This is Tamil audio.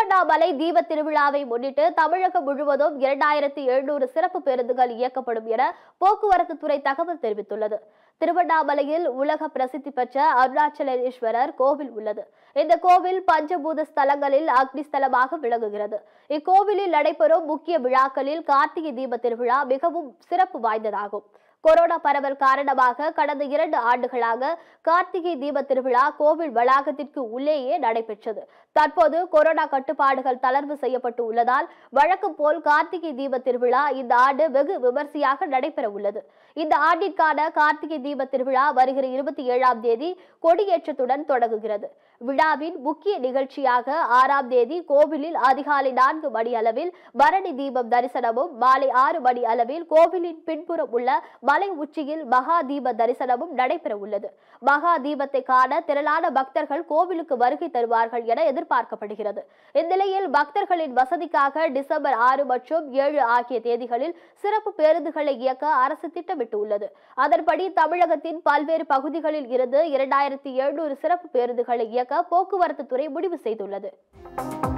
திருவண்ணாமலை தீப திருவிழாவை முன்னிட்டு தமிழகம் முழுவதும் 2700 சிறப்பு பேருந்துகள் இயக்கப்படும் என போக்குவரத்து துறை தகவல் தெரிவித்துள்ளது. திருவண்ணாமலையில் உலக பிரசித்தி பெற்ற அருணாச்சலேஸ்வரர் கோவில் உள்ளது. இந்த கோவில் பஞ்சபூத ஸ்தலங்களில் அக்னி ஸ்தலமாக விளங்குகிறது. இக்கோவிலில் நடைபெறும் முக்கிய விழாக்களில் கார்த்திகை தீப திருவிழா மிகவும் சிறப்பு வாய்ந்ததாகும். கொரோனா பரவல் காரணமாக கடந்த 2 ஆண்டுகளாக கார்த்திகை தீப திருவிழா கோவில் வளாகத்திற்கு உள்ளேயே நடைபெற்றது. தற்போது கொரோனா கட்டுப்பாடுகள் தளர்வு செய்யப்பட்டு உள்ளதால் வழக்கம் போல் கார்த்திகை தீப திருவிழா இந்த ஆண்டு வெகு விமர்சையாக நடைபெற உள்ளது. இந்த ஆண்டிற்கான கார்த்திகை தீப திருவிழா வருகிற 27ஆம் தேதி கொடியேற்றத்துடன் தொடங்குகிறது. விழாவின் முக்கிய நிகழ்ச்சியாக 6ஆம் தேதி கோவிலில் அதிகாலை 4 மணி அளவில் பரணி தீபம் தரிசனமும், மாலை 6 மணி அளவில் கோவிலின் பின்புறம் உள்ள மலை உச்சியில் மகா தீப தரிசனமும் நடைபெற உள்ளது. மகா தீபத்தை காண திரளான பக்தர்கள் கோவிலுக்கு வருகை தருவார்கள் என எதிர்பார்க்கப்படுகிறது. இந்நிலையில் பக்தர்களின் வசதிக்காக டிசம்பர் 6 மற்றும் 7 ஆகிய தேதிகளில் சிறப்பு பேருந்துகளை இயக்க அரசு திட்டமிட்டுள்ளது. அதன்படி தமிழகத்தின் பல்வேறு பகுதிகளில் இருந்து 2700 சிறப்பு பேருந்துகளை இயக்க போக்குவரத்து துறை முடிவு செய்துள்ளது.